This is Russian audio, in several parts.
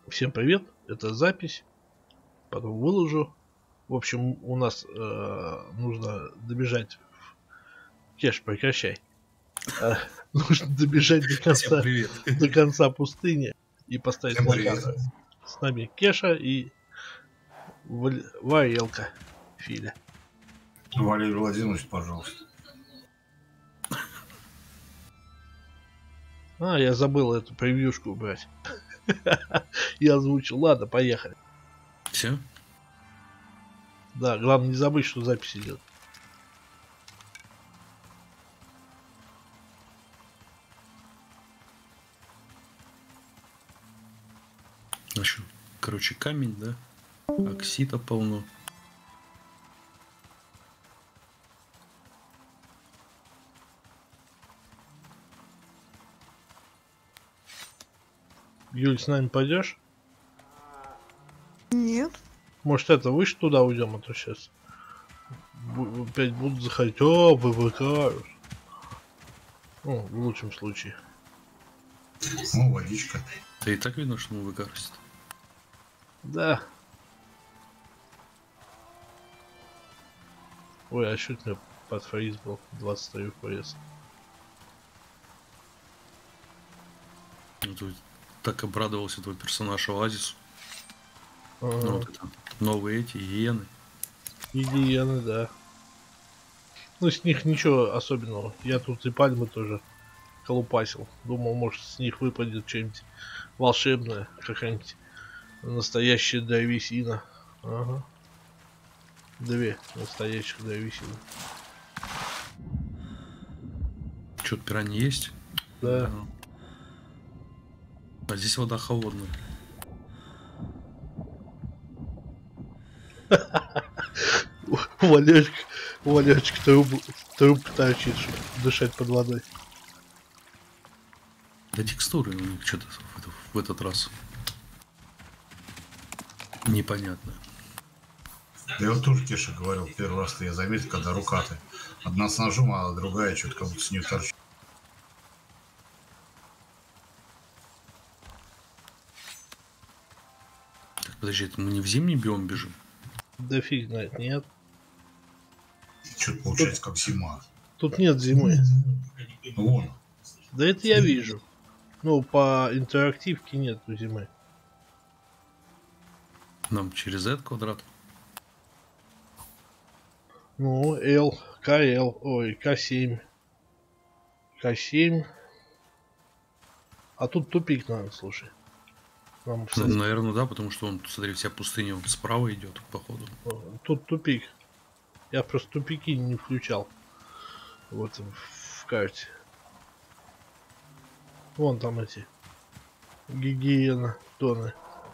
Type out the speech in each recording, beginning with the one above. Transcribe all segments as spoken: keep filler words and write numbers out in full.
Всем привет, это запись, потом выложу. В общем, у нас э, нужно добежать. Кеш, прекращай. Э, нужно добежать до Всем конца, привет. до конца пустыни и поставить Всем привет. локацию. С нами Кеша и Валь- Варелка Филя. Валерий Владимирович, пожалуйста. А, я забыл эту превьюшку убрать. Я озвучил. Ладно, поехали. Все? Да, главное не забыть, что запись идет. Значит, короче, камень, да? Оксита полно. Юль, с нами пойдешь? Нет. Может, это выше туда уйдем, а то сейчас бу- опять будут заходить. О, вывыкают. Ну, в лучшем случае. Ну, водичка. Да и так видно, что мы выкарсит. Да. Ой, а чуть мне под фриз был. двадцать три эф пи эс. Ну, ты так обрадовался твой персонаж Оазису. Ага. Ну, вот это новые эти иены. Гигиены, да. Ну, с них ничего особенного. Я тут и пальмы тоже колупасил. Думал, может, с них выпадет что-нибудь волшебное. Какая-нибудь настоящая древесина. Ага. Две настоящих древесины. Что-то пираньи есть? Да. А здесь вода холодная. Валерчик, Валерчик труп, труп торчит, чтобы дышать под водой. Да текстуры у них что-то в, в этот раз непонятно. Я вот тоже Кеша говорил, первый раз-то я заметил, когда рука-то одна с ножом, а другая что-то как будто с нее торчит. Так, подожди, это мы не в зимний биом бежим? Да фиг знает, нет. Что-то получается как зима. Тут нет зимы. Вон. Да это я вижу. Ну, по интерактивке нет зимы. Нам через этот квадрат. Ну, L, КЛ, ой, К семь. К семь. А тут тупик надо, слушай. Нам, Ну, наверное, да, потому что он, смотри, вся пустыня он справа идет, походу. Тут тупик. Я просто тупики не включал. Вот в карте. Вон там эти гигиена тоны.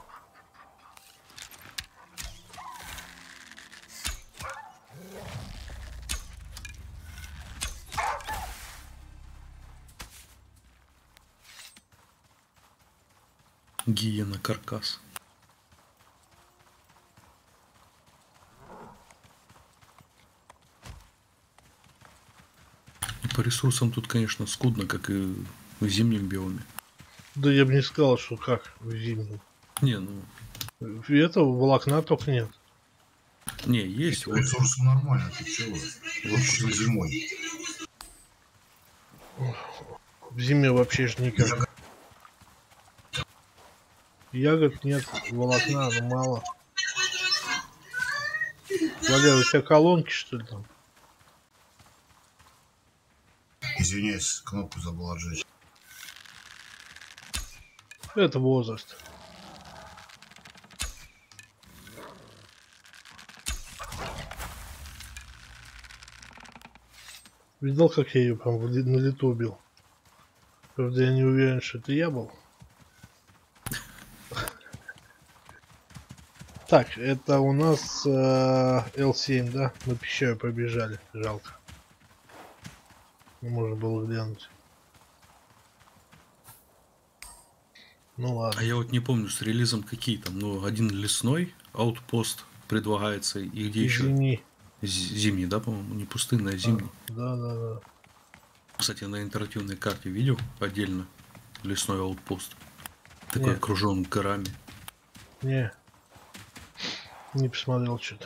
Гиена каркас. По ресурсам тут, конечно, скудно, как и в зимнем биоме. Да я бы не сказал, что как в зимнем. Не, ну... Этого волокна только нет. Не, есть. Вот. Ресурсы нормально, ты чего? Вот что зимой. В зиме вообще же никак. Ягод. Ягод нет, волокна, ну мало. Валер, у тебя колонки, что ли, там? Извиняюсь, кнопку забыл отжечь. Это возраст. Видал, как я ее прям на лету убил? Правда, я не уверен, что это я был. Так, это у нас э, Л семь, да? Мы пещеру пробежали. Жалко. Можно было глянуть. Ну ладно. А я вот не помню, с релизом какие там. Ну, один лесной аутпост предлагается. И где еще? Зимний. Зимний, да, по-моему? Не пустынный, а зимний. А, да, да, да. Кстати, на интерактивной карте видел отдельно лесной аутпост. Такой Нет. окружен горами. Не. Не посмотрел что-то.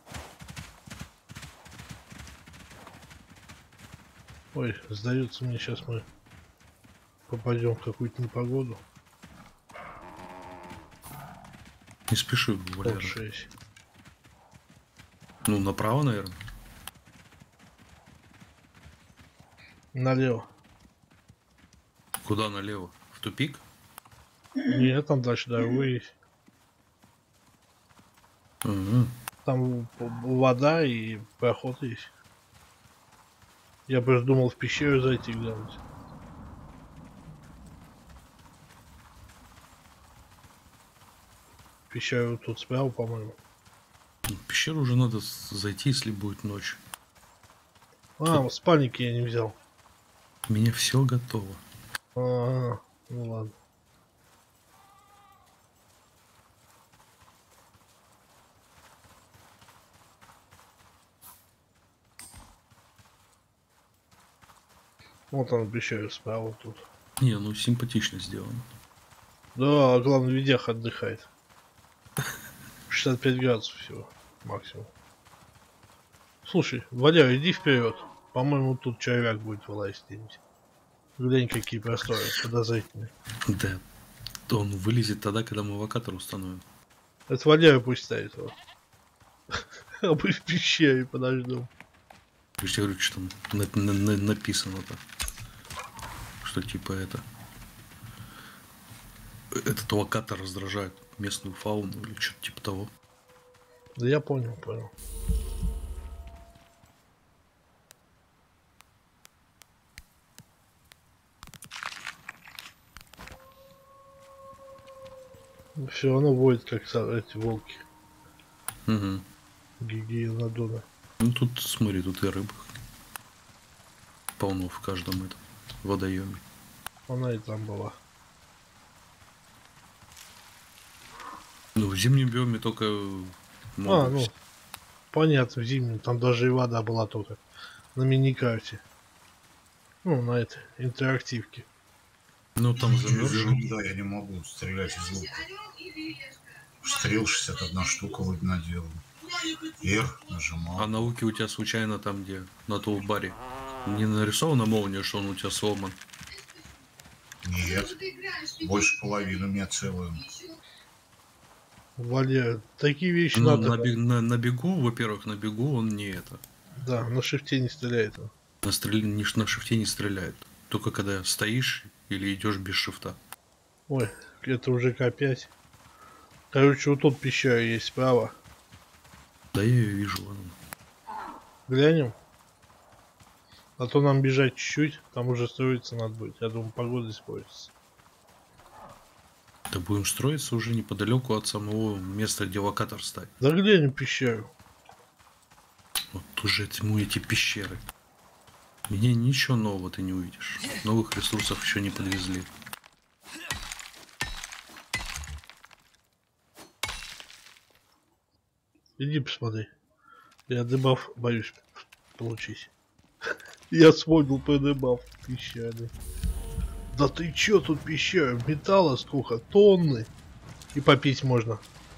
Ой, сдается мне, сейчас мы попадем в какую-то непогоду. Не спеши, Валера. шесть. Ну, направо, наверное. Налево. Куда налево? В тупик? Нет, там дальше дорога есть. Угу. Там вода и проход есть. Я просто думал в пещеру зайти глянуть. Пещеру тут справа, по-моему. В пещеру уже надо зайти, если будет ночь. А, спальники я не взял. У меня все готово. А, -а, -а. Ну ладно. Вот он пещера справа тут. Не, ну симпатично сделано. Да, главное, видях отдыхает. шестьдесят пять градусов всего, максимум. Слушай, Валя, иди вперед. По-моему, тут червяк будет вылазить где-нибудь. Глянь, какие просторы, подозрительные. Да. Он вылезет тогда, когда мы локатор установим. Это Валера пусть ставит его. А мы в пещере подождем. Я же говорю, что там на на на написано-то. Что типа это. Этот локатор раздражает местную фауну или что-то типа того. Да я понял, понял. Все равно будет как эти волки. Угу. Гигиенодоны. Ну тут, смотри, тут и рыбы. Полно в каждом этом водоеме. Она и там была. Ну, в зимнем биоме только А, ну, понятно, в зимнем. Там даже и вода была только. На мини-карте. Ну, на этой интерактивке. Ну, там замерз. Да, я не могу стрелять из лука. Стрел шестьдесят одна штука вроде наделал. R нажимал. А на луке у тебя случайно там, где на толбаре, не нарисована молния, что он у тебя сломан? Нет. Больше половины у меня целую. Валера, такие вещи Ну, надо... на, бег, на, на бегу, во-первых, на бегу он не это. Да, на шифте не стреляет он. На, стрель... не, на шифте не стреляет. Только когда стоишь или идешь без шифта. Ой, это уже К пять. Короче, вот тут пещера есть справа. Да я ее вижу. Ладно. Глянем. А то нам бежать чуть-чуть, там уже строиться надо будет. Я думаю, погода испортится. Да будем строиться уже неподалеку от самого места, где локатор стоит. Да глянем пещеру. Вот уже тьму эти пещеры. Мне ничего нового ты не увидишь. Новых ресурсов еще не подвезли. Иди посмотри. Я дебаф боюсь получить. Я вспомнил про дебаф пещерный. Да ты чё, тут пещера? Металла сколько? Тонны. И попить можно.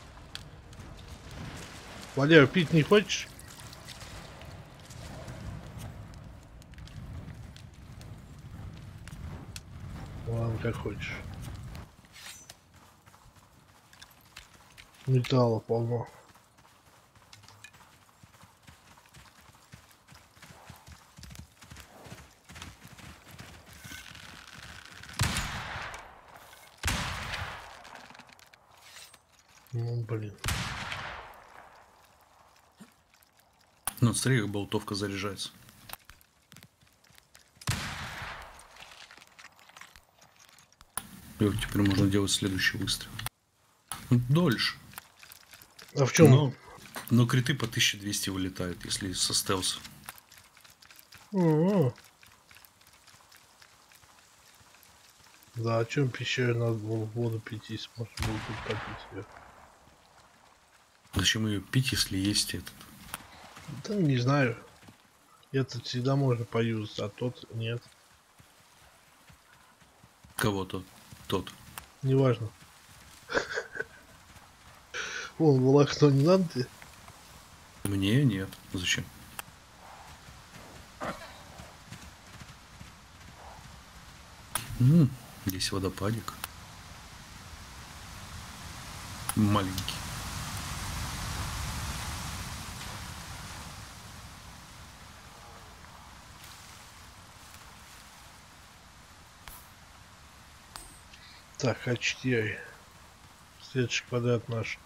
Валера, пить не хочешь? Ладно, как хочешь. Металла полно. Ну, блин. Ну, смотри, как болтовка заряжается. И вот теперь можно делать следующий выстрел. Ну, дольше. А в чем? Но, но криты по тысяче двести вылетают, если со стелса. А-а-а. Да, о чем пещере надо было воду пить, если можно было тут попить ее? Зачем ее пить, если есть этот? Да не знаю. Этот всегда можно поюзать, а тот нет. Кого-то? Тот. Неважно. Вон, волокно не надо тебе? Мне нет. Зачем? М, здесь водопадик. Маленький. Так, а четыре. Следующий квадрат наш.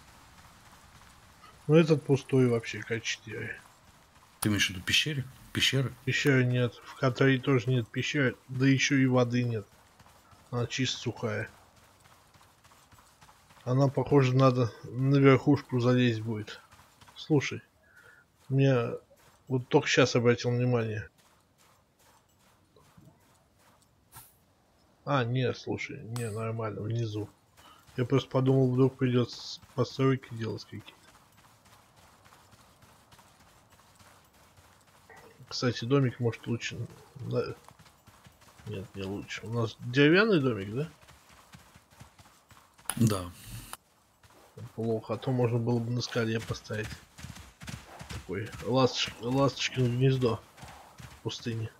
Ну этот пустой вообще, К четыре. Ты имеешь в виду пещере? Пещеры? Пещеры нет. В Катаре тоже нет пещеры. Да еще и воды нет. Она чисто сухая. Она, похоже, надо на верхушку залезть будет. Слушай, мне вот только сейчас обратил внимание. А, нет, слушай, не, нормально, внизу. Я просто подумал, вдруг придется постройки делать какие-то. Кстати, домик может лучше... Да. Нет, не лучше. У нас деревянный домик, да? Да. Плохо, а то можно было бы на скале поставить. Такой ласточь, ласточкино гнездо в пустыне.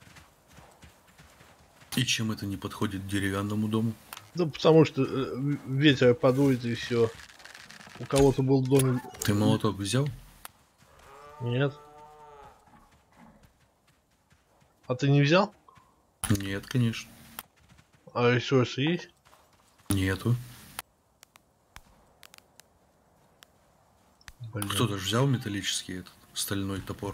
И чем это не подходит к деревянному дому? Да потому что э, ветер подует и все. У кого-то был домик. Ты молоток взял? Нет. А ты не взял? Нет, конечно. А ресурсы есть? Нету. Блин. Кто-то же взял металлический этот стальной топор.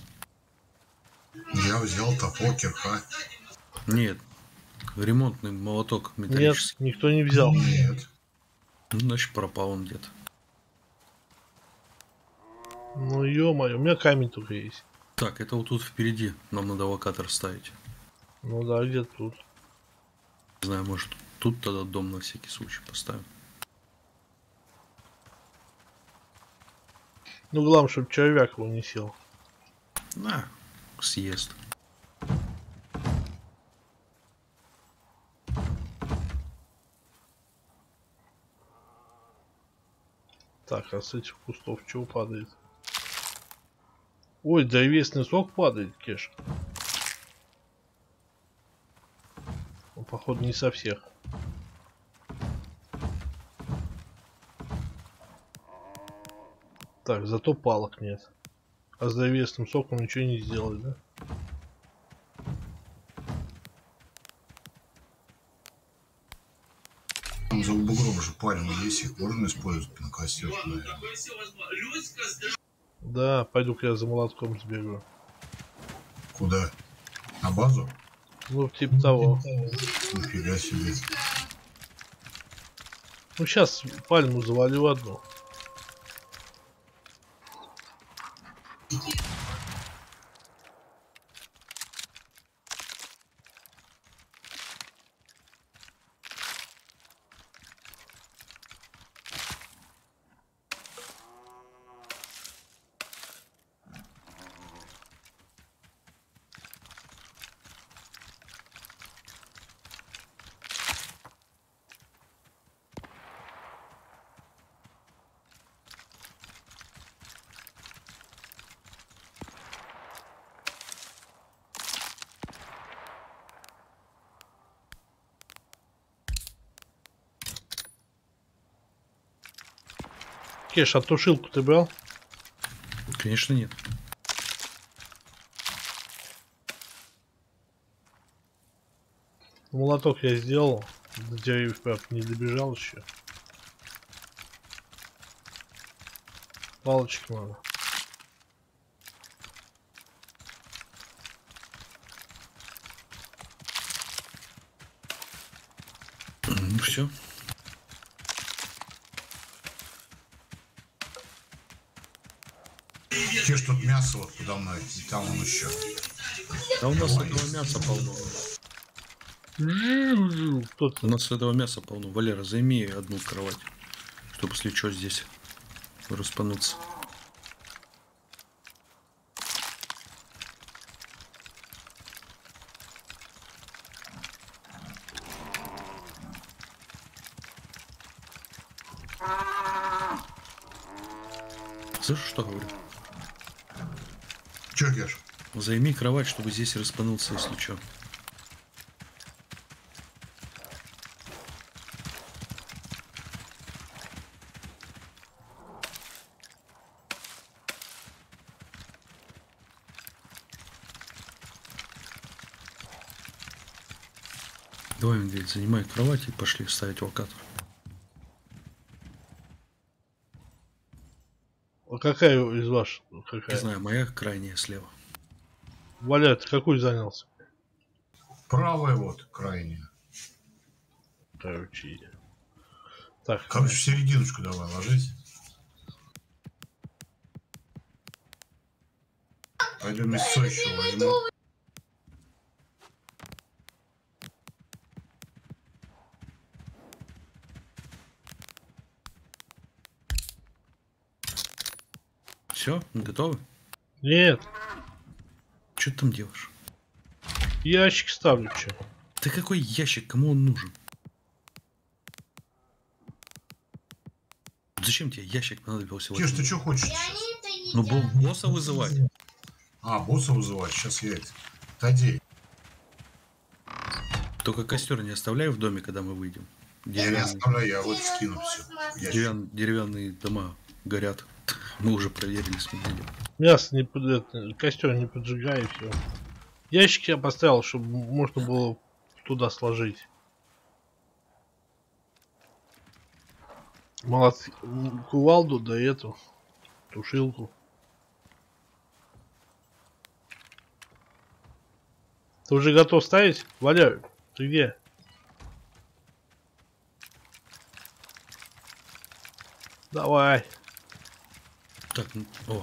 Я взял топор, кирка. Нет. Ремонтный молоток Нет, металлический. никто не взял. Нет. Ну, значит, пропал он где-то. Ну ё-моё, у меня камень только есть. Так, это вот тут впереди. Нам надо локатор ставить. Ну да, где-то тут. Не знаю, может, тут тогда дом на всякий случай поставим. Ну главное, чтобы червяк его не сел. На, съест. Так, а с этих кустов чего падает? Ой, древесный сок падает, Кеш. Ну, походу, не со всех. Так, зато палок нет. А с древесным соком ничего не сделать, да? Там за бугром же пальмы есть, их можно использовать на костер, наверное. Да, пойду-ка я за молотком сбегу. Куда? На базу? Ну, типа того. Нифига себе. Ну, сейчас пальму завалю одну. Кеш, а тушилку ты брал? Конечно, нет. Молоток я сделал. До деревьев, правда, не добежал еще. Палочек надо. Ну все. Те, что тут мясо вот подо мной, и там он еще. А у нас этого мяса полно. Кто У то нас этого мяса полно. Валера, займи одну кровать, чтобы если что здесь распануться. Слышишь, что говорю? Чё, Кеш? Займи кровать, чтобы здесь распанулся, если что. Давай, медведь, занимай кровать и пошли ставить локатор. А какая из ваших? Какая? Не знаю, моя крайняя слева. Валя, ты какой занялся? Правая вот, крайняя. Короче. Так. Короче, в серединочку давай ложись. Пойдем мясо еще возьму. Все, готовы? Нет, Что ты там делаешь? ящик ставлю, че. Ты какой ящик? Кому он нужен? Зачем тебе ящик понадобился? Кеш, ты что хочешь? Ну, бо- босса вызывать. А, босса вызывать. Сейчас я это. Отойди. Только костер не оставляй в доме, когда мы выйдем. Я не Деревянные, оставляю, я вот скину все. деревян- деревянные дома горят. Мы уже проверили с медведем. Мясо не под это, костер не поджигай и все. Ящик я поставил, чтобы можно было туда сложить. Молодцы. М, Кувалду, да эту тушилку. Ты уже готов ставить? Валя, ты где? Давай. Так, ну, о,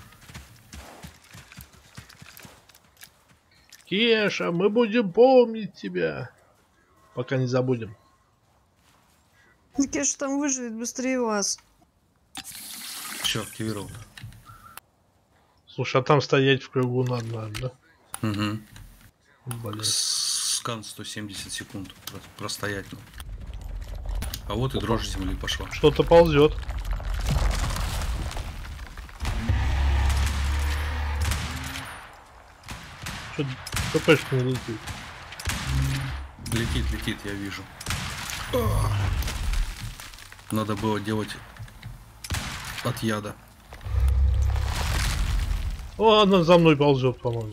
Кеша, мы будем помнить тебя. Пока не забудем. Кеш там выживет быстрее вас. все, активировал. Слушай, а там стоять в кругу надо, наверное, да? Угу. Блин. Скан сто семьдесят секунд про- простоять. Ну. А вот и дрожь земли пошла. Что-то ползет. Что ТПшка не летит? Летит, летит, я вижу. Надо было делать от яда. О, она за мной ползет, по-моему.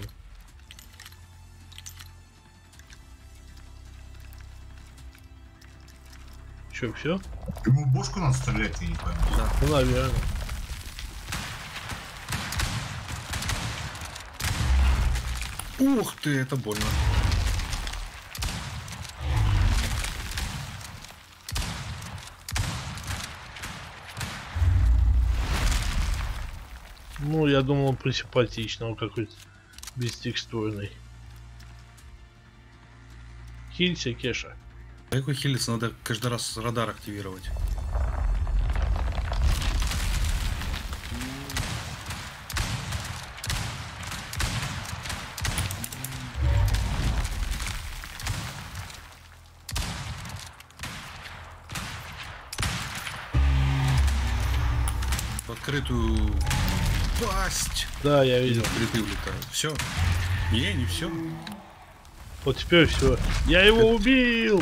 Че, все? Ему в бошку надо стрелять, я не пойму. Ну, наверное. Ух ты, это больно. Ну, я думал, он присимпатичный, он какой-то бестекстурный. Хилься, Кеша. А какой хилиться? Надо каждый раз радар активировать. В открытую пасть. Да, я И видел. криты улетают. Все. Не, не все. Вот теперь все. Я его убил!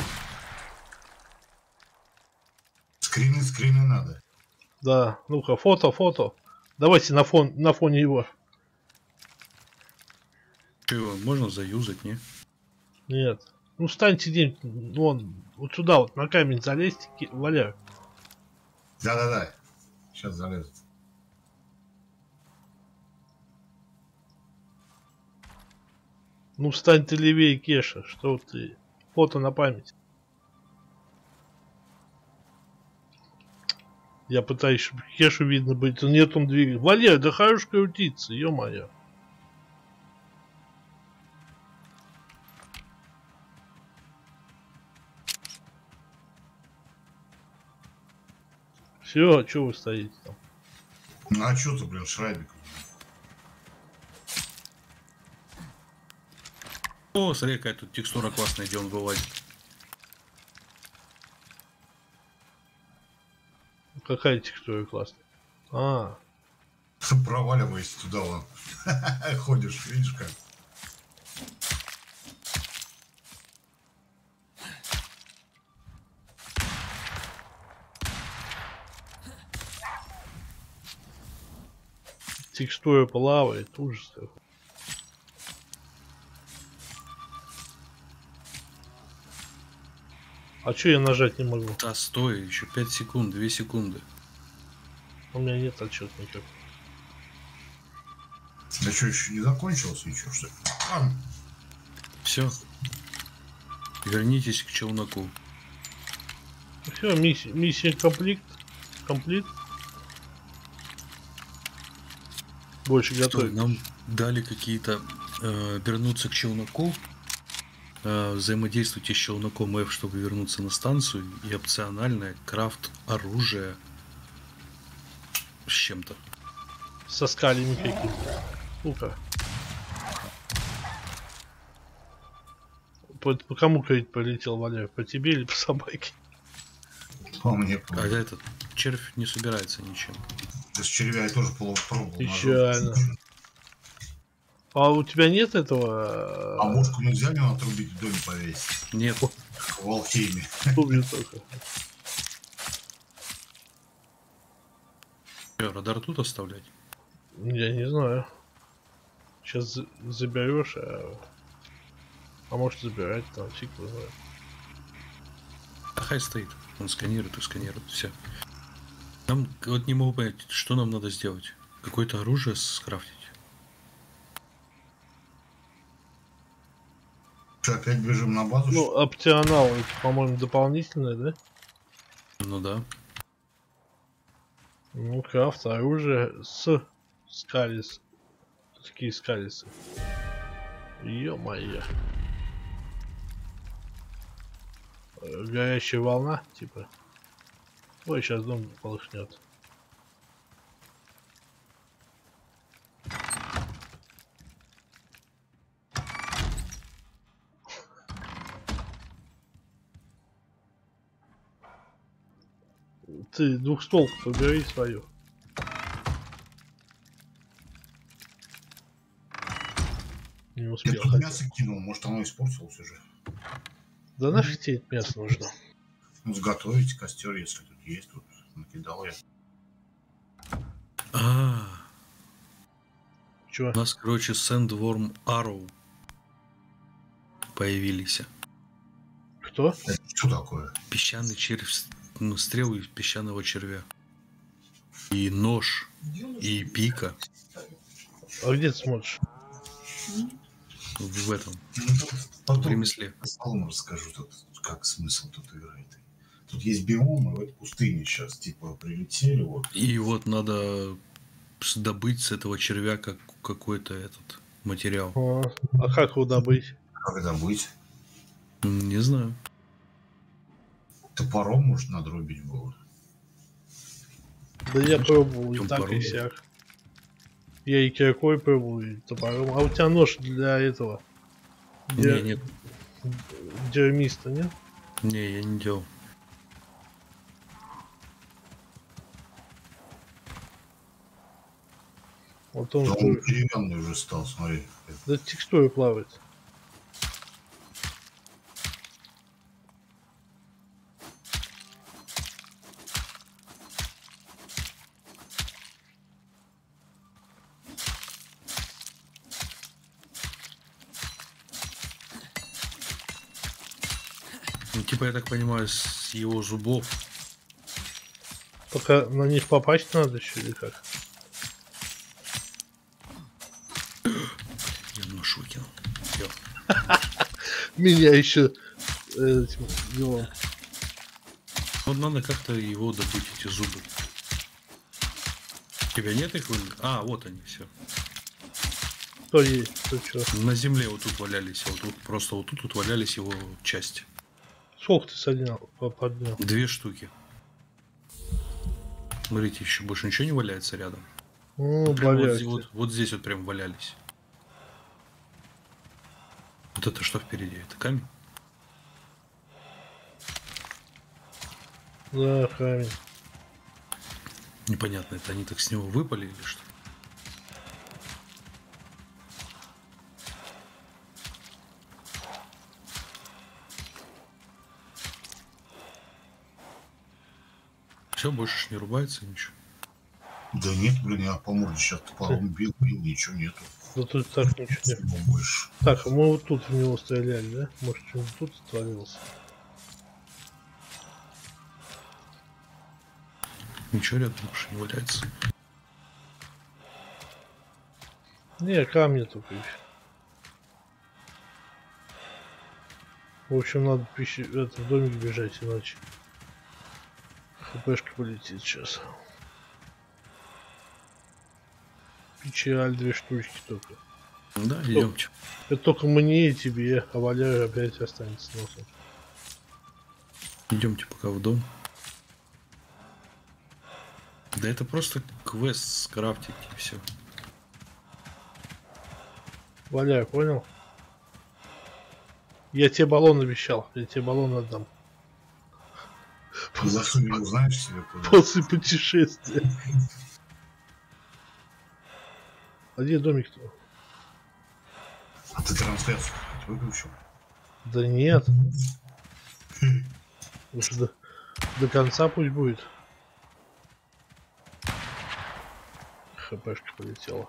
Скрины, скрины надо. Да, ну-ка, фото, фото. Давайте на фон, на фоне его. Чего, можно заюзать, не? Нет. Ну, встаньте где-нибудь, вон, вот сюда вот, на камень залезьте, Ки- Валя. Да-да-да. Сейчас залезут. Ну, встань ты левее, Кеша, что ты. Фото на память. Я пытаюсь, чтобы Кешу видно будет, нет, он двигается. Валя, да хорош крутиться, ё-моё. Все, а что вы стоите там? Ну а что ты, блин, шрайбик? О, смотри, какая тут текстура классная, где он вылазит. Какая текстура классная. А, Проваливаясь туда, вон. Ходишь, видишь как? Текстура плавает, ужас. А чё я нажать не могу? Да, стой, еще пять секунд, две секунды. У меня нет отчета никак. Да что, еще не закончилось ничего, что ли? А, Все. Вернитесь к челноку. Все, миссия, миссия комплит. Комплит. Больше Стой, готовить. нам дали какие-то э, вернуться к челноку. Э, взаимодействуйте с челноком F, чтобы вернуться на станцию. И опциональное крафт оружия с чем-то. Со скалями какими-то. Сука. По, по кому кредит полетел, Валя? По тебе или по собаке? по мне, А этот червь не собирается ничем. да с червя я тоже полупробовал. Печально. А у тебя нет этого? А мушку нельзя мне отрубить в доме повесить? Нет. В Алхейме. Помню только. Что, радар тут оставлять? Я не знаю. Сейчас заберешь, а... а может забирать там, фиг его знает. А хай стоит. Он сканирует и сканирует. Все. Нам вот не могу понять, что нам надо сделать. Какое-то оружие скрафтить. Что, опять бежим на базу? Ну, опционал, это, по-моему, дополнительное, да? Ну да. Ну, крафт, оружие с скалис. Такие скалисы. Ё-моё. Э, Горячая волна, типа. Ой, сейчас дом полыхнет. Ты двухстолку побери свою. Не Я успел. тут мясо кинул, может оно испортилось уже. Да нафиг тебе это мясо нужно. Ну, сготовить костер, если тут есть, тут накидал я. А, Чё? у нас, короче, Sandworm Arrow появились. Кто? Это что такое? Песчаный червь, с- ну, стрелы из песчаного червя. И нож, и пика А где ты смотришь? в этом, Ну, тут в потом ремесле. за столом расскажу, тут, как смысл тут играет. Тут есть биомы, в этой пустыне сейчас, типа, прилетели, вот. И вот надо с- добыть с этого червя как, какой-то этот материал. А, а как его добыть? Как добыть? М, Не знаю. Топором, может, надрубить было. Да я пробовал и Чем так и порой? сяк. Я и киркой пробовал, и топором. А у тебя нож для этого? Для Не, нет, дермиста, нет? не, я не делал. Вот он Да же- он деревянный уже стал, смотри. Да текстура плавает. Ну, типа, я так понимаю, с его зубов. Пока на них попасть надо еще или как? Я нож выкинул. Всё. Меня еще этим делом. Вот надо как-то его добыть, эти зубы. У тебя нет их? вы- А, вот они, все. Кто есть, кто что. На земле вот тут валялись, вот тут просто вот тут вот валялись его части. Сколько ты соднял, по- поднял? Две штуки. Смотрите, еще больше ничего не валяется рядом. Ну, Прям вот, блядь. зи- вот- вот здесь вот прям валялись. Вот это что впереди? Это камень? Да, камень. Непонятно, это они так с него выпали или что? Все, больше ж не рубается ничего. Да нет, блин, я по морде сейчас топором бил, бил, ничего нету. Да тут так ничего нет. Всего больше. Так, а мы вот тут в него стреляли, да? Может, что-нибудь тут творилось? Ничего рядом больше не валяется. Не, камни только еще. В общем, надо пищи... это, в домик бежать, иначе хпшка полетит сейчас. Печаль, две штучки только. Да, идемте. Это только мне и тебе, а Валяр опять останется носом. Идемте пока в дом. Да это просто квест скрафтить и все. Валяр, понял? Я тебе баллон обещал, я тебе баллон отдам. Засунь его, знаешь себе куда? После путешествия. А где домик-то? А ты трансляцию выключил? Да нет. Уж до, до конца пусть будет. ХПшка полетела.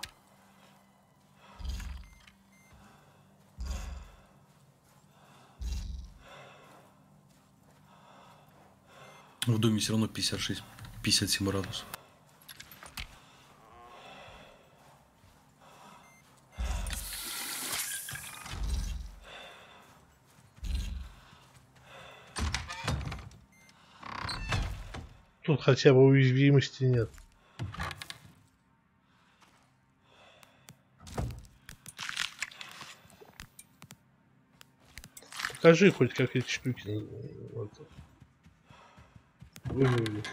В доме все равно пятьдесят шесть пятьдесят семь градусов. Тут хотя бы уязвимости нет. Покажи хоть, как эти штуки. Вот. Выглядят.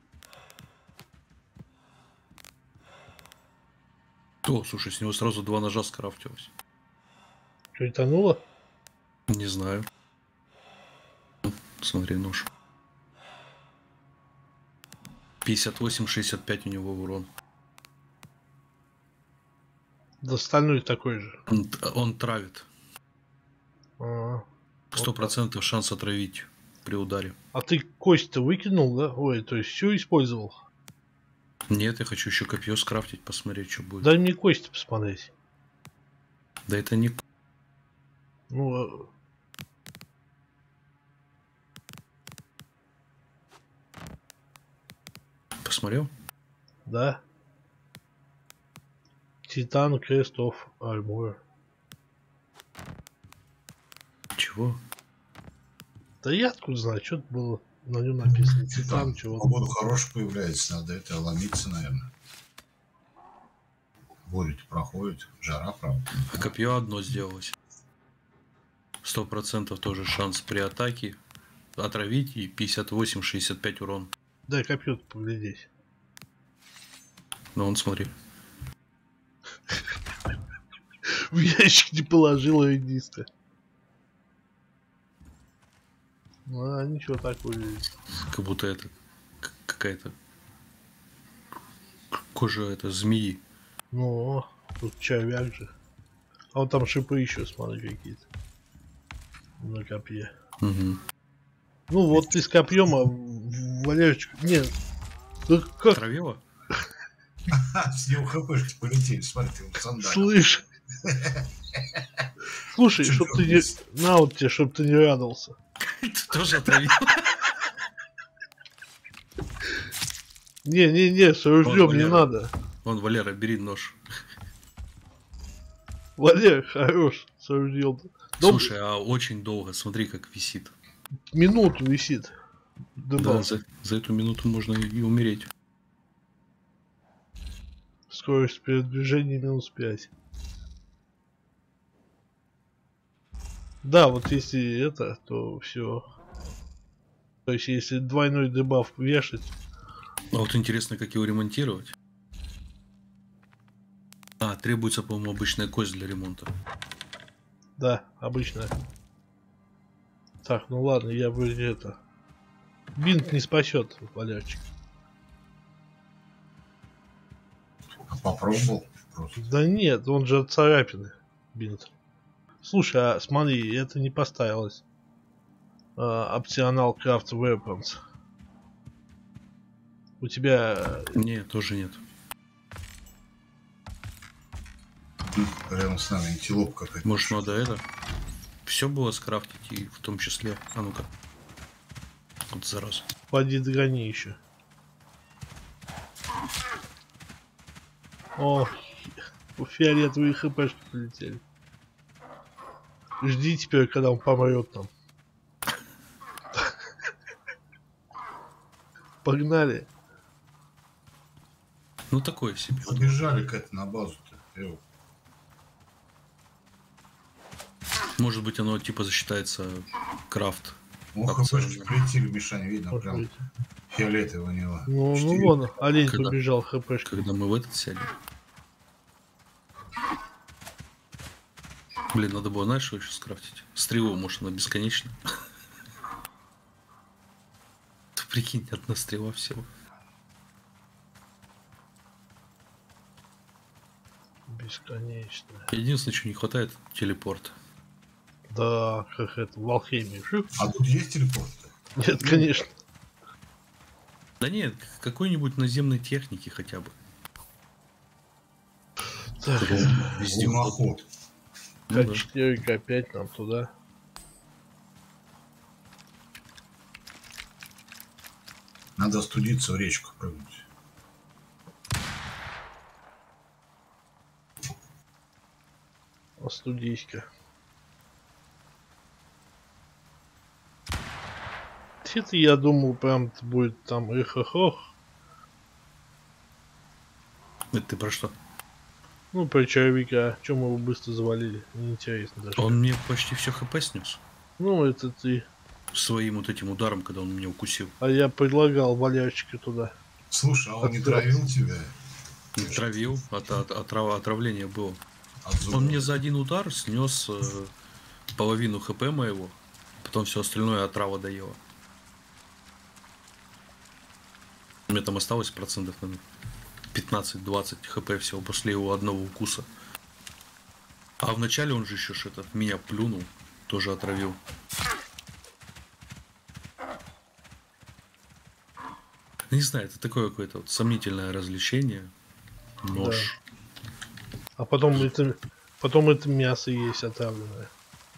О, слушай, с него сразу два ножа скрафтилось. Что, тонуло? Не знаю. Смотри, нож. пятьдесят восемь шестьдесят пять у него урон. Да остальной такой же. Он, он травит. А, Сто процентов шанс отравить при ударе. а ты кость-то выкинул, да? Ой, то есть все использовал? Нет, я хочу еще копье скрафтить, посмотреть, что будет. Дай мне кости посмотреть. Да это не... Ну, Посмотрел? да. Титан Crest of Armor. Чего? Да я откуда знаю, что это было на нем написано. Титан, Там чего-то. погода хорошая появляется, надо это ломиться, наверное. Буря проходит, жара, правда. А копье одно сделалось. Сто процентов тоже шанс при атаке отравить и пятьдесят восемь шестьдесят пять урон. Дай копье поглядеть. Ну он смотри. В ящик не положила и низко. Ну, а ничего такое. Как будто это к- какая-то к- кожа это змеи. Ну, тут червяк же. А вот там шипы еще, смотри, какие-то. На копье. Угу. Ну вот ты с копьем, а Валерчик. Нет. Да как? Травила? С него хпшки полетели, смотри, ты в сандале. Слышь. Слушай, Чё чтоб ты делаешь? не... На вот тебе, чтоб ты не радовался. Ты тоже отравил? Не-не-не, с ружьем не Валера. надо. Вон, Валера, бери нож. Валер, хорош, с ружьем. Дом- Слушай, а очень долго, смотри, как висит. Минуту висит. Да, Дымал. за, за эту минуту можно и умереть. Скорость передвижения минус пять. Да, вот если это, то все. То есть если двойной дебаф вешать. А вот интересно, как его ремонтировать. А, требуется, по-моему, обычная кость для ремонта. Да, обычно. Так, ну ладно, я бы это. Бинт не спасет, Валерчик. А попробовал просто. Да нет, он же от царапины. Бинт. Слушай, а смотри, это не поставилось. А, опционал Craft Weapons. У тебя... Не, тоже нет. Рядом с нами антилоп какая-то. Может, надо это? Все было скрафтить, и в том числе. А ну-ка. Вот зараза. Поди догони еще. О, фиолетовые хпшки полетели. Жди теперь, когда он помрет там. Погнали. Ну, такое себе. Забежали как-то на базу-то. Эу. Может быть, оно типа засчитается крафт. О, хпшки прилетели, Мишаня, видно, Вот прям видите. фиолетовый у него. Ну, ну Четыре. вон, олень Когда? побежал хпшки. Когда мы в этот сядем. Блин, надо было, знаешь, что еще скрафтить? Стрелу, может, она бесконечна. Прикинь, одна стрела всего. Бесконечно. Единственное, что не хватает, телепорт. Да, как это, в алхимии. Шип. А тут есть телепорт? Нет, конечно. Да нет, какой-нибудь наземной техники хотя бы. Так, Везде Луноход. Ну да. К четыре, К пять нам туда. Надо студиться в речку прыгнуть. Остудись-ка. Это я думал, прям будет там эхо-хох. Это ты про что? Ну, про червяка. Чем мы его быстро завалили? Неинтересно даже. Он мне почти все хп снес. Ну, это ты. Своим вот этим ударом, когда он меня укусил. А я предлагал валярчика туда. Слушай, а он не Отстой. травил тебя? Не травил, от, от, отрава- отравление было. От зубов? Он мне за один удар снес э, половину хп моего, потом все остальное отрава доела. У меня там осталось процентов пятнадцать-двадцать хп всего после его одного укуса. А вначале он же еще что-то в меня плюнул, тоже отравил. Не знаю, это такое какое-то вот сомнительное развлечение. Нож. А потом это, потом это мясо есть отравленное.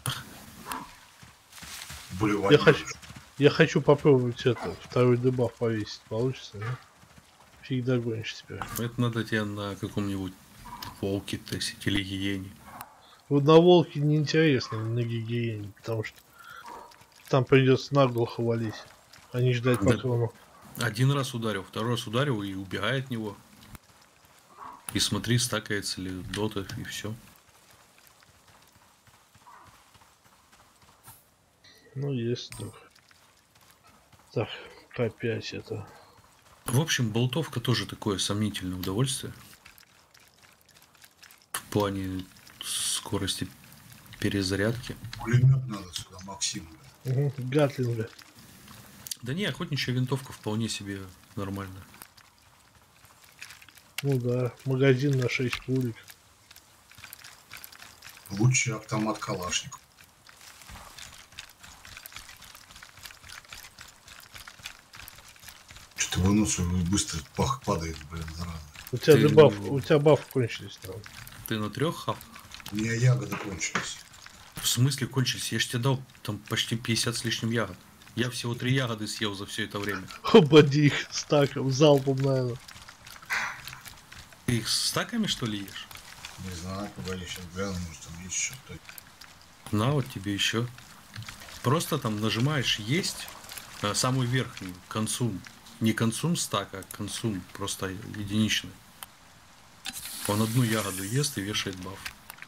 Блевать Я будешь. хочу, я хочу попробовать это, второй дебаф повесить. Получится, да? Фиг догонишь теперь. Это надо тебе на каком-нибудь волке тестить или гиене. Вот на волке неинтересно, на гигиене, потому что там придется наглухо валить, а не ждать Да. пока он... Один раз ударил, второй раз ударил и убегай от него. И смотри, стакается ли дота, и все. Ну, есть так. Так, К пять это... В общем, болтовка тоже такое сомнительное удовольствие. В плане скорости перезарядки. Пулемет надо сюда, Максим. Угу, Гатлинга. Да не, охотничья винтовка вполне себе нормальная. Ну да, магазин на шесть пулек. Лучший автомат Калашников. Что-то выносу быстро пах падает, блин, зараза. У тебя Ты- дебаф, у тебя баф кончились там. Ты на трех хап? У меня ягоды кончились. В смысле кончились? Я ж тебе дал там почти пятьдесят с лишним ягод. Я всего три ягоды съел за все это время. Ободи их стаком, залпом, наверное. Ты их с стаками, что ли, ешь? Не знаю, погоди, сейчас гляну, может там есть что-то. На, вот тебе еще. Просто там нажимаешь есть, а, самую верхнюю, консум. Не консум стака, а консум, просто единичный. Он одну ягоду ест и вешает баф.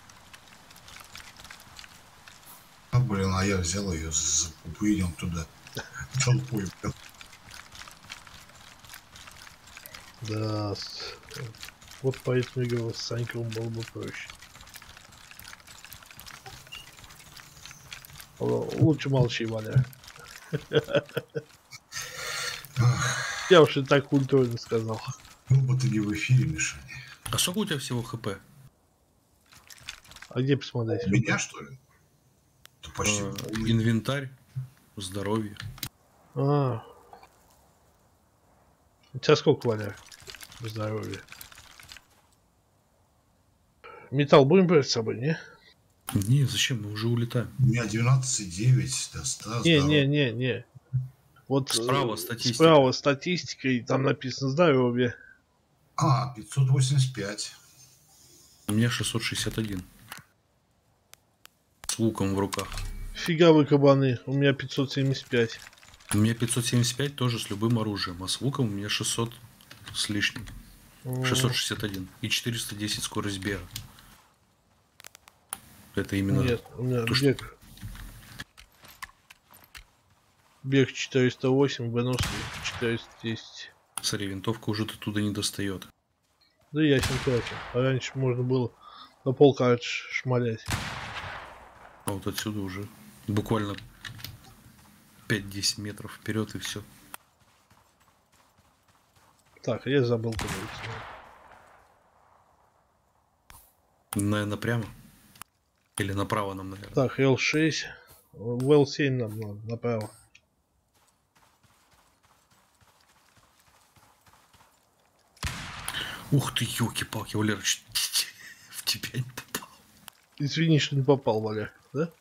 А, блин, а я взял ее за пупу, идем туда. Толпой. блин. Да. с- Вот поэтому я говорю, с Саньковым было бы проще. Л- Лучше молчи, Валя. Я уж и так культурно сказал. Ну, бы ты не в эфире, Мишаня. А сколько у тебя всего хп? А где посмотреть? У меня, что ли? То почти. Э, инвентарь, здоровье. А, У тебя сколько, Валя? Здоровья. Металл будем брать с собой, не? Не, зачем? Мы уже улетаем. У меня девятнадцать девять до ста. Не, не, не, не. Вот Справа э, статистика. Справа статистика, и там написано здоровье. А, пятьсот восемьдесят пять. У меня шестьсот шестьдесят один. С луком в руках. Фига вы кабаны, у меня пятьсот семьдесят пять. У меня пятьсот семьдесят пять тоже с любым оружием, а с луком у меня шестьсот с лишним. шестьсот шестьдесят один. И четыреста десять скорость бега. Это именно... Нет, у меня то, бег. что... Бег четыреста восемь, выносливость четыреста десять. Смотри, винтовка уже туда не достает. Да ясен точно. А раньше можно было на полкарт шмалять. А вот отсюда уже буквально пять-десять метров вперед и все. Так, я забыл куда идти. Наверное, прямо. Или направо нам, наверное. Так, эл шесть. В эл семь нам надо, направо. Ух ты, ёлки-палки, Валера, чуть в тебя не попал. Извини, что не попал, Валя, да?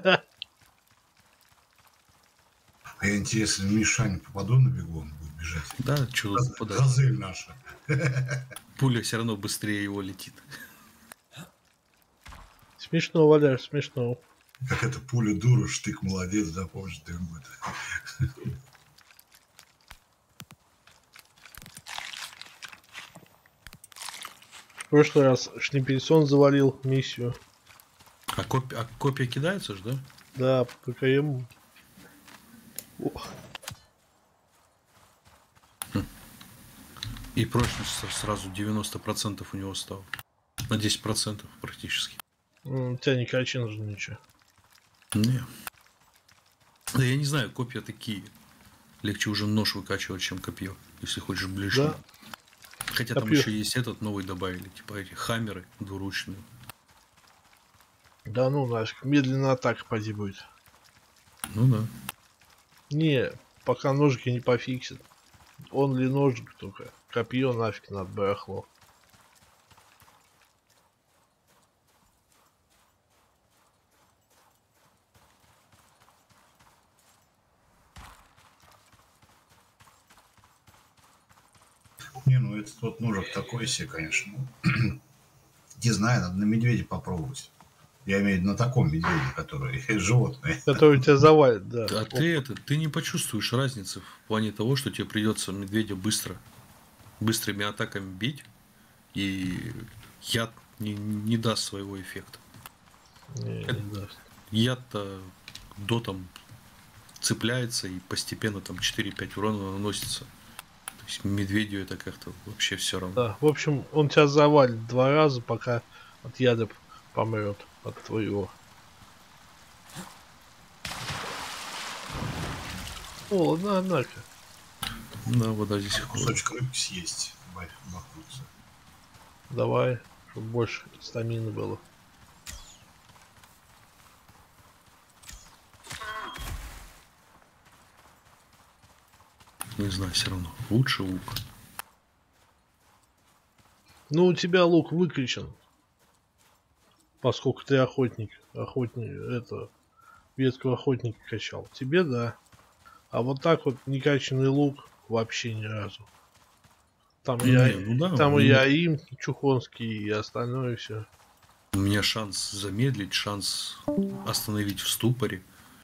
А я, интересно, Миша не попаду на бегу, он будет бежать. Да, что тут попадать? Газель наша. Пуля все равно быстрее его летит. Смешно, Валя, смешно. Как это пуля дура, штык молодец, да, помнишь, ты ему это. В прошлый раз Шнепельсон завалил миссию. А, коп... а копия кидается же, да? Да, ПКМ. О, И прочность сразу девяносто процентов у него стало. На десять процентов практически. м, у тебя не качан же ничего. Не. Да я не знаю, копья такие. Легче уже нож выкачивать, чем копье, если хочешь ближе. Да. Хотя там Копье. еще есть этот новый добавили, типа эти хаммеры двуручные. Да ну нафиг, медленная атака поди будет. Ну да. Не, пока ножики не пофиксит. Он ли ножик только. Копье нафиг надо барахло. Не, ну этот вот ножик такой себе, конечно. Не знаю, надо на медведя попробовать. Я имею в виду на таком медведе, который животное. Который тебя завалит, да. А ты это, ты не почувствуешь разницы в плане того, что тебе придется медведя быстро, быстрыми атаками бить, и яд не, не даст своего эффекта. Не, не даст. Яд-то дотом цепляется и постепенно там четыре-пять урона наносится. То есть медведю это как-то вообще все равно. Да, в общем, он тебя завалит два раза, пока от яда помрет от твоего. О, на, однако. Да, вода здесь холодная. Кусочек рыбки съесть. Бай, бахнуться. Давай, чтобы больше стамины было. Не знаю, все равно. Лучше лук. Ну, у тебя лук выключен. Поскольку ты охотник. Охотник, это, ветку охотника качал. Тебе да. А вот так вот некачанный лук вообще ни разу. Там Ну, я, не, ну да, там ну, и я им Чухонский, и остальное все. У меня шанс замедлить, шанс остановить в ступоре.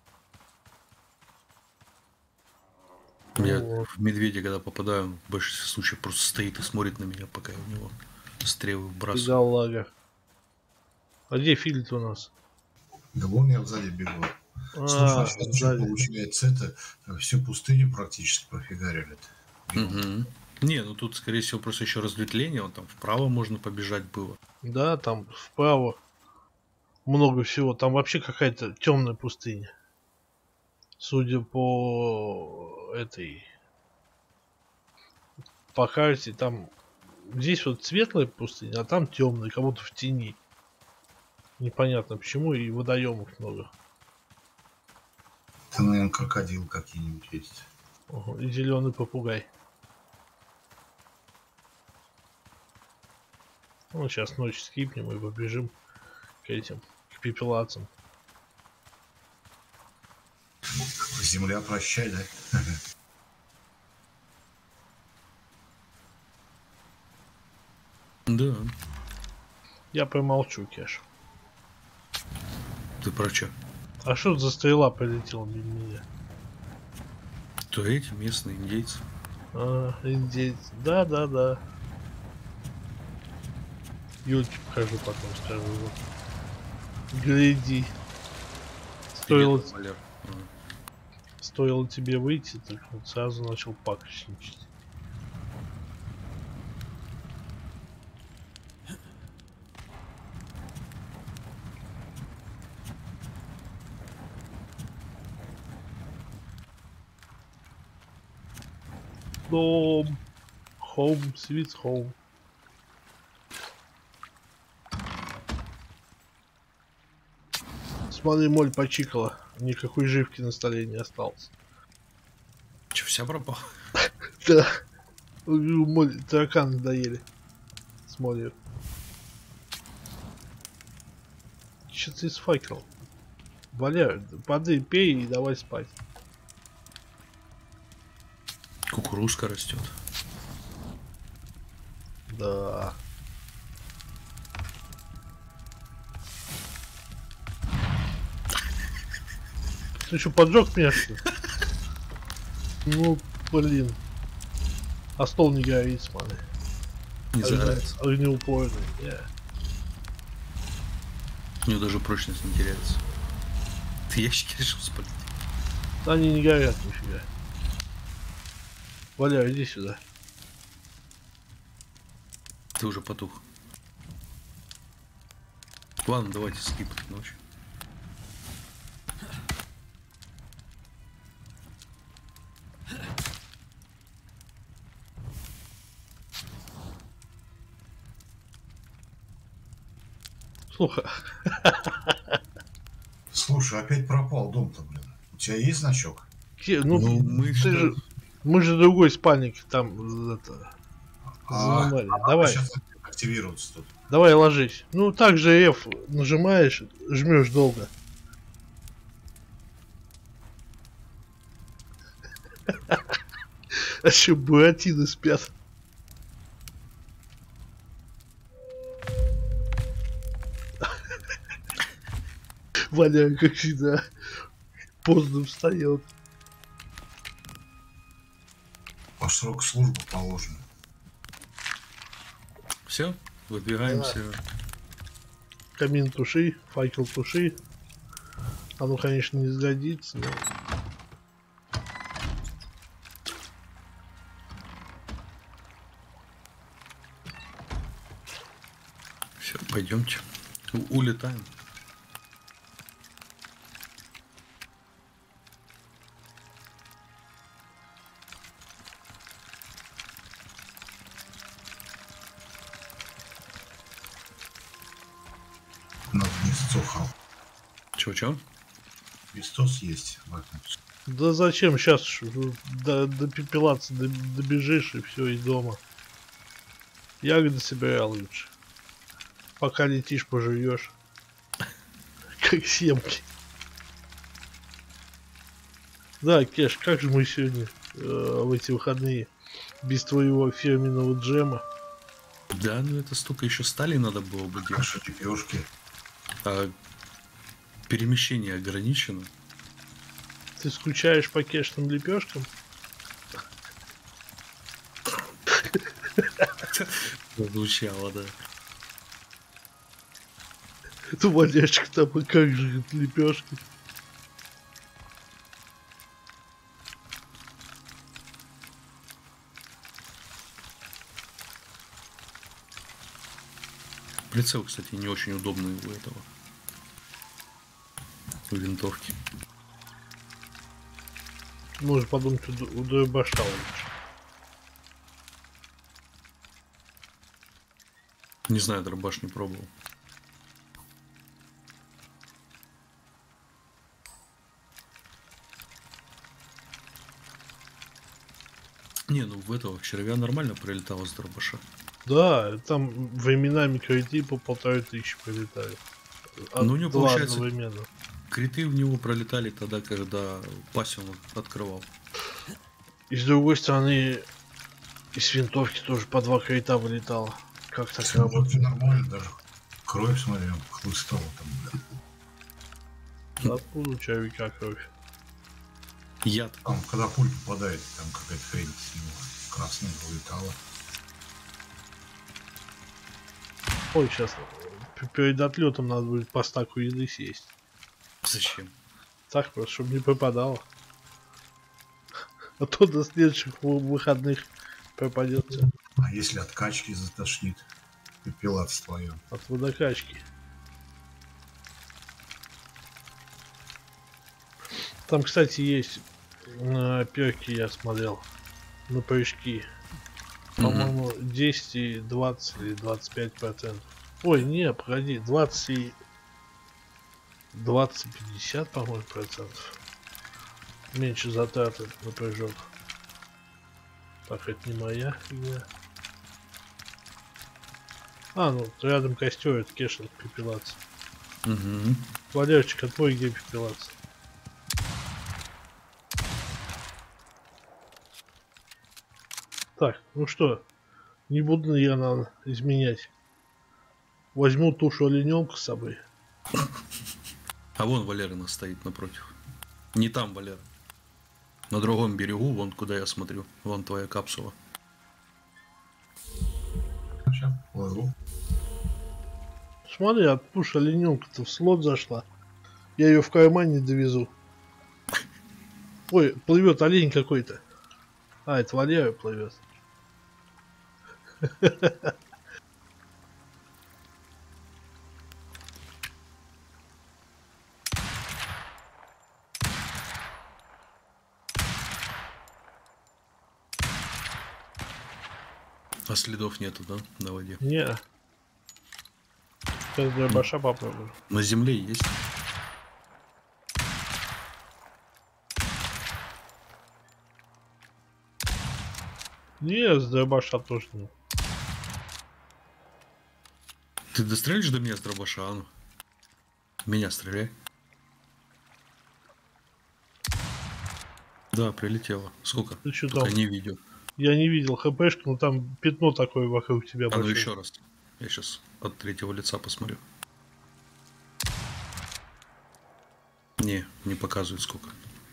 Я Вот. в медведя, когда попадаю, в большинстве случаев просто стоит и смотрит на меня, пока я в него стрелы вбрасываю. Бедолага. А где Филит у нас? Да вон я сзади бегу. А, Слушай, а сейчас что сзади. получается, это всю пустыню практически профигарили. Мгм. Не, ну тут, скорее всего, просто еще разветвление, вот там вправо можно побежать было. Да, там вправо много всего. Там вообще какая-то темная пустыня. Судя по этой по карте, там здесь вот светлая пустыня, а там темная, как будто в тени. Непонятно почему, и водоемов много. Там, наверное, крокодил какие-нибудь есть. Ого, и зеленый попугай. Ну, сейчас ночь скипнем и побежим к этим, к пепелацам. Земля, прощай, да? Да. Я промолчу, Кеш. Ты про чё? А что за стрела полетела мимо меня? То эти местные индейцы. А, индейцы. Да, да, да. Юльке покажу потом, скажу. Вот. Гляди. Стоило, Привет, Валер. Ага. стоило тебе выйти, так вот сразу начал пакостничать. Дом. Home, sweet home. Смотри, моль почикала. Никакой живки на столе не осталось. Чё, вся пропала? Да. Моль, тараканы доели. С молью. Че ты сфакел? Валя, воды пей и давай спать. Кукурузка растет. Да. Ты что, поджег меня, что ли? Ну, блин. А стол не горит, смотри. Не загорается. Огнеупорный. Yeah. У него даже прочность не теряется. Ты ящики решил спалить? Они не горят, нифига. Валя, иди сюда. Ты уже потух. Ладно, давайте скипать ночь. Слушай, Слушай, опять пропал дом-то, блин. У тебя есть значок? Ки- ну, Ну, мы ты что? же, мы же другой спальник там это, А, занимали. а Давай, сейчас активироваться тут. давай ложись. Ну, так же F нажимаешь, жмешь долго. А что, буратино спят? Валя, как всегда, поздно встает. По срок службы положено. Все, выдвигаемся. Камин туши, факел туши. Оно, конечно, не сгодится, но... Все, пойдемте. У- улетаем. Надо мясцо хал. Чё-чё? Мясцос есть. Вакнуть. Да зачем сейчас до, до пепелаца до- добежишь и все, и дома. Ягоды собирал лучше. Пока летишь, пожуешь. Как семки. Да, Кеш, как же мы сегодня э, в эти выходные без твоего фирменного джема? Да, ну это столько еще стали надо было бы делать. Каша, лепешки. А перемещение ограничено. Ты скучаешь по кешным лепешкам? Звучало, да. Ну, Валячка, там, а как же лепешки? Прицел, кстати, не очень удобный у этого. У винтовки. Можно подумать, у, д- у дробаша лучше. Не знаю, дробаш не пробовал. Не, ну в этого в червя нормально прилетало с дробаша. Да, там временами криты по полторы тысячи прилетали. Ну, у него, Два получается, одновременно. криты в него пролетали тогда, когда пасеку открывал. И с другой стороны, из винтовки тоже по два крита вылетало. Как так Вот работает? нормально, даже кровь, смотри, хлыстала там, блин. Откуда у червяка кровь? Яд. Там, когда пуль попадает, там какая-то хрень с него красная вылетала. Ой, сейчас перед отлетом надо будет по стаку еды съесть. Зачем? Так просто, чтобы не пропадало. А то до следующих вы- выходных пропадет всё. А если от качки затошнит? Пепелац твое. От водокачки. Там, кстати, есть на перки, я смотрел, на прыжки. По-моему, десять и двадцать или двадцать пять процентов. Ой, не, погоди, двадцать и двадцать пятьдесят, по-моему, процентов. Меньше затраты на прыжок. Так, это не моя фигня. А, ну рядом костер, это кешинг пепелац. Угу. Валерчик, а твой где пепелац? Так, ну что, не буду я надо изменять. Возьму тушу олененка с собой. А вон Валерина стоит напротив. Не там, Валера. На другом берегу, вон куда я смотрю. Вон твоя капсула. Сейчас положу. Смотри, а туша олененка-то в слот зашла. Я ее в кармане довезу. Ой, плывет олень какой-то. А, это Валера плывет. А следов нету, да, на воде? Не. Сейчас дробаша попробую. На земле есть. Не, с дробаша тоже не. Ты дострелишь до меня с дробаша, а ну? Меня стреляй. Да, прилетело. Сколько? Ты что Только там? не видел. Я не видел хпшку, но там пятно такое вокруг тебя А ну большое. еще раз. Я сейчас от третьего лица посмотрю. Не, не показывает сколько.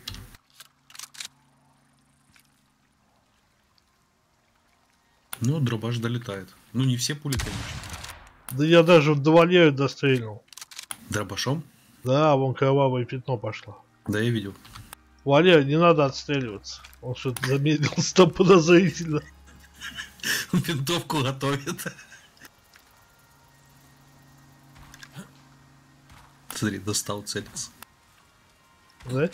Ну, дробаш долетает. Ну, не все пули, конечно. Да я даже до Валеры дострелил. Дробашом? Да, вон кровавое пятно пошло. Да, я видел. Валера, не надо отстреливаться. Он что-то замедлился там подозрительно. Винтовку готовит. Смотри, достал, целится. Да?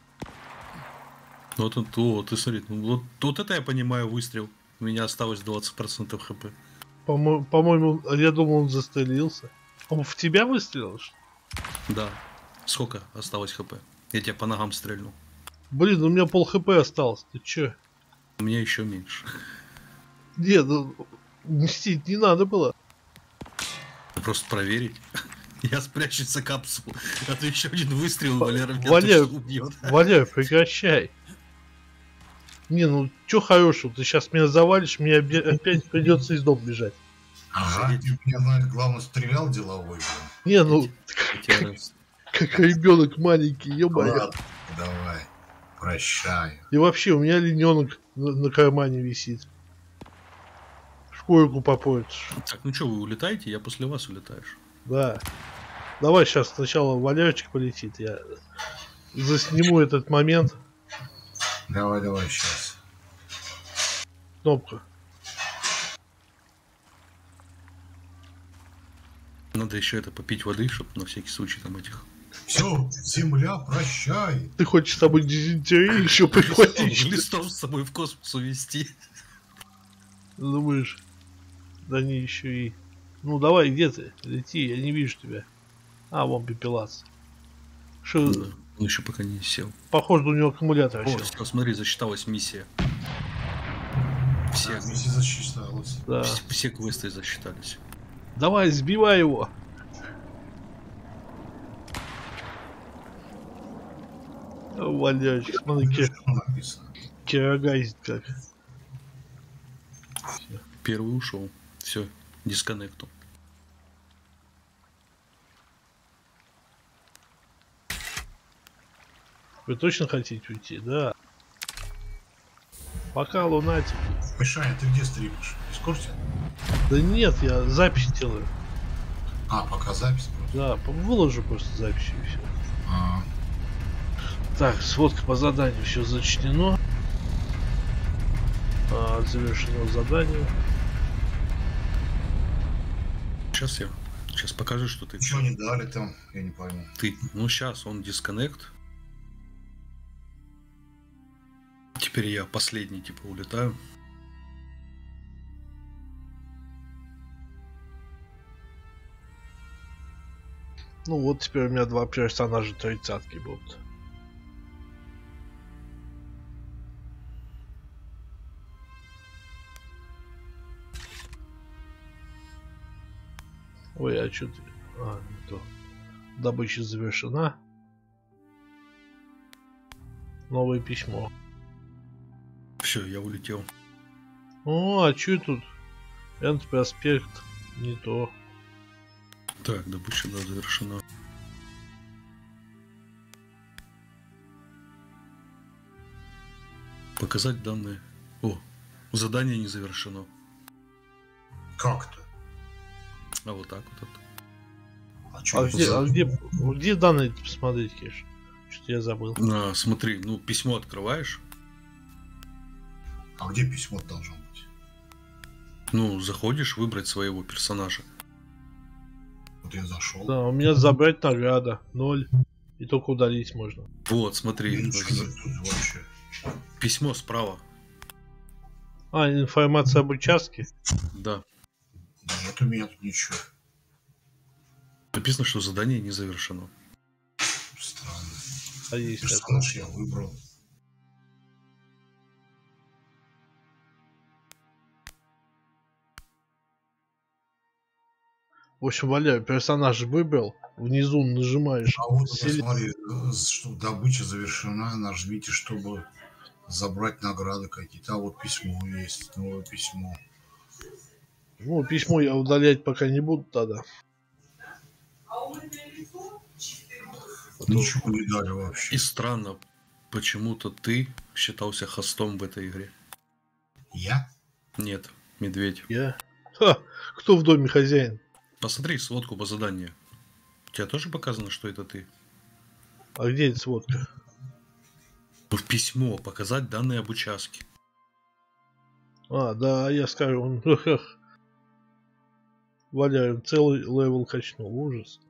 Вот он, о, ты смотри, ну, вот, вот это я понимаю выстрел. У меня осталось двадцать процентов хп. По-мо- По-моему, я думал, он застрелился. Он в тебя выстрелил? что ли? Да. Сколько осталось хп? Я тебя по ногам стрельнул. Блин, у меня пол хп осталось. Ты чё? У меня еще меньше. Не, ну мстить не надо было. Просто проверить. Я спрячусь за капсулу. А то еще один выстрел, Валера меня Валер, точно убьет. Валер, прекращай. Не, ну чё хорошего, ты сейчас меня завалишь, мне обе- опять придется из дома бежать. Ага, ты меня, знаешь, главное, стрелял деловой, блин. Не, ну, Я тебя раз- как ребенок маленький, ё-моё. Ладно, давай, прощаю. И вообще, у меня олененок на, на кармане висит. Шкурку попортишь. Так, ну что, вы улетаете? Я после вас улетаешь. Да. Давай сейчас сначала Валерчик полетит, я засниму этот момент. Давай, давай, сейчас. Кнопка. Надо еще это попить воды, чтобы на всякий случай там этих... Все, земля, прощай. Ты хочешь с собой дизентерию еще прихватить? что ли? Листов с собой в космос увезти. Думаешь? Да не еще и... Ну давай, где ты? Лети, я не вижу тебя. А, вон пепелац. Что, Да, он еще пока не сел. похоже, у него аккумулятор О, сел. все, смотри, засчиталась миссия. Все, А, миссия засчиталась. Да. все, все квесты засчитались. Давай, сбивай его. Валяч, смотри, ки- Что написано? кирогайзит как. Первый ушел. Все, дисконнекту. Вы точно хотите уйти? Да. Пока, лунатик. Мишаня, ты где стримишь? В Дискорде? Да нет, я запись делаю. А, пока запись просто. Да, по- выложу просто запись и все. А, Так, сводка по заданию, все зачтено. А, завершено задание. Сейчас я. Сейчас покажи, что ты. что не дали там, я не пойму. Ты. Ну сейчас он дисконнект. Теперь я последний типа улетаю. Ну вот теперь у меня два персонажа тридцатки будут. Ой, а что ты? А, не то. Добыча завершена. Новое письмо. Все, я улетел. О, а что тут? Энд проспект. Не то. Так, добыча, да, завершена. Показать данные. О, задание не завершено. Как-то. А вот так вот. это. А что А где, а где, где данные посмотреть, Кеш? Что-то я забыл. А, смотри, ну письмо открываешь. А где письмо должно быть? Ну, заходишь, выбрать своего персонажа. Вот я зашел. Да, у меня забрать награда. Ноль. И только удалить можно. Вот, смотри, Я ничего за- нет тут вообще. письмо справа. А, информация об участке? Да. Нет у меня тут ничего. Написано, что задание не завершено. Странно. А есть это. Персонаж я выбрал. В общем, валяю, персонаж выбрал. Внизу нажимаешь. А вот Сели- посмотри, э, что добыча завершена, нажмите, чтобы забрать награды какие-то. А вот письмо есть, новое письмо. Ну, письмо я удалять пока не буду тогда. Ничего не дали вообще. И странно, почему-то ты считался хостом в этой игре. Я? Нет, медведь. Я? Ха! Кто в доме хозяин? Посмотри сводку по заданию. У тебя тоже показано, что это ты? А где эта сводка? Ну, в письмо показать данные об участке. А, да, я скажу, он... Валяю, целый левел качнул. Ужас.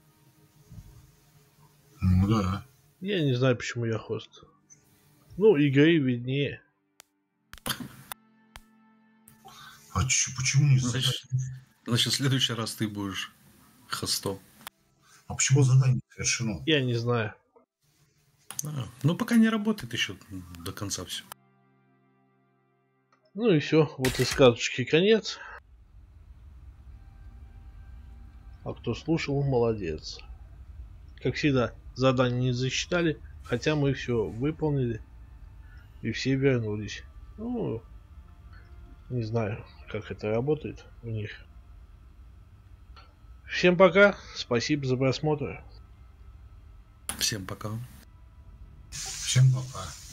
Ну да. Я не знаю, почему я хост. Ну, игры виднее. А чё, почему не задание? Значит, значит, в следующий раз ты будешь хостом. А почему задание не завершено? Я не знаю. А, ну, пока не работает еще до конца все. Ну и все, вот и сказочки конец. А кто слушал, молодец. Как всегда, задание не засчитали, хотя мы все выполнили. И все вернулись. Ну, не знаю, как это работает у них. Всем пока, спасибо за просмотр. Всем пока. Всем пока.